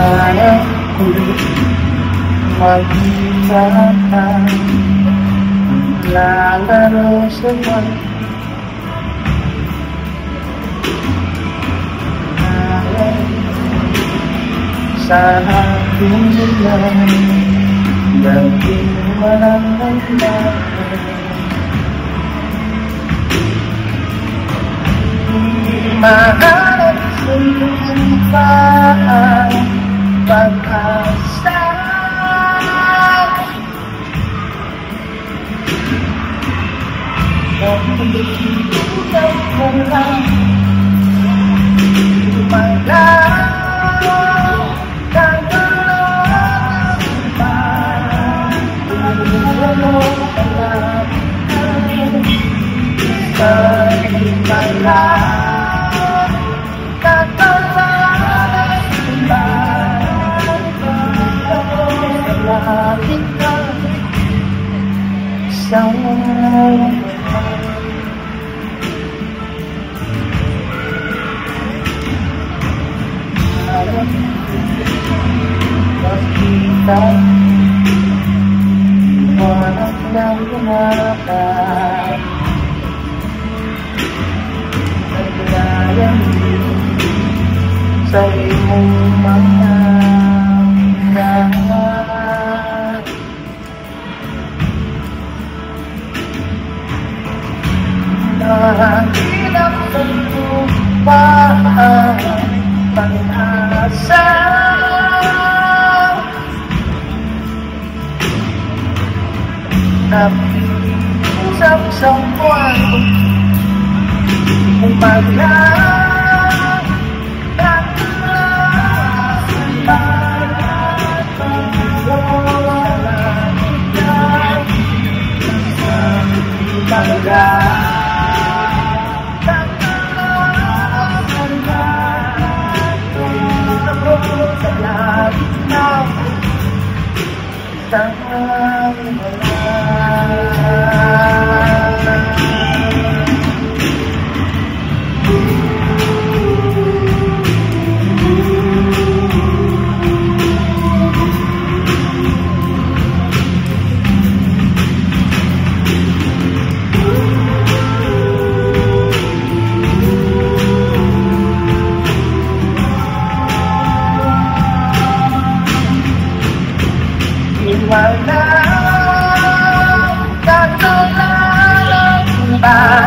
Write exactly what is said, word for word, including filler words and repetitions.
Sana ulit magkita ka, lalaro sa buwan. Sa aking bulan, gabing walang hanggan. Mahanap sa lupa ang pag-asa. Kapag ikaw ka lang, lumalaw kagalaw pa. Lumalaw kagalaw sa lumalaw. Kita iwanag ng lumakad, naglayan sa iyong mga lahat. Nahanap sa lupa ang pag-asa. Napisap sa buwan, umaglang taklas sa lahat ng buwan. Sa umaglang taklas sa lahat ng buwan. Sa lahat ng isang wala. Walang katulang ba?